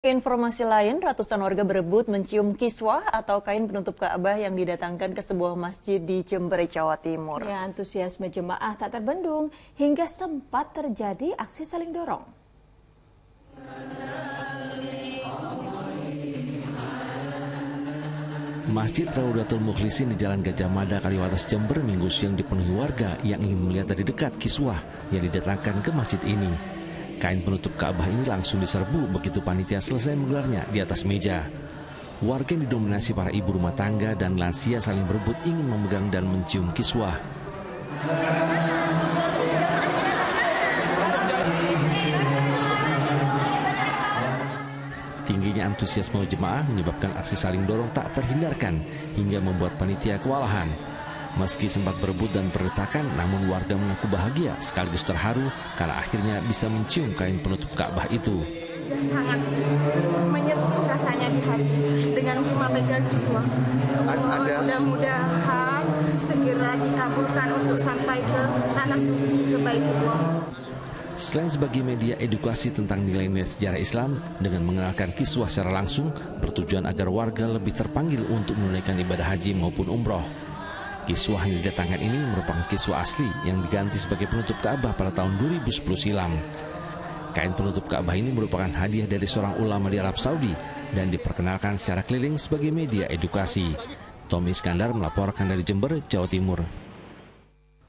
Informasi lain, ratusan warga berebut mencium kiswah atau kain penutup Ka'bah yang didatangkan ke sebuah masjid di Jember, Jawa Timur. Ya, antusiasme jemaah tak terbendung hingga sempat terjadi aksi saling dorong. Masjid Raudatul Mukhlisin di Jalan Gajah Mada, Kaliwates, Jember, Minggu siang dipenuhi warga yang ingin melihat dari dekat kiswah yang didatangkan ke masjid ini. Kain penutup Ka'bah ini langsung diserbu begitu panitia selesai menggelarnya di atas meja. Warga yang didominasi para ibu rumah tangga dan lansia saling berebut ingin memegang dan mencium kiswah. Tingginya antusiasme jemaah menyebabkan aksi saling dorong tak terhindarkan hingga membuat panitia kewalahan. Meski sempat berebut dan berdesakan, namun warga mengaku bahagia sekaligus terharu karena akhirnya bisa mencium kain penutup Ka'bah itu. Sangat menyentuh rasanya di hati dengan cuma pegang kiswah. Mudah-mudahan segera dikabulkan untuk sampai ke tanah suci, ke Baitullah. Selain sebagai media edukasi tentang nilai-nilai sejarah Islam, dengan mengenalkan kiswah secara langsung bertujuan agar warga lebih terpanggil untuk menunaikan ibadah haji maupun umroh. Kiswah yang didatangkan ini merupakan kiswah asli yang diganti sebagai penutup Ka'bah pada tahun 2010 silam. Kain penutup Ka'bah ini merupakan hadiah dari seorang ulama di Arab Saudi dan diperkenalkan secara keliling sebagai media edukasi. Tommy Iskandar melaporkan dari Jember, Jawa Timur.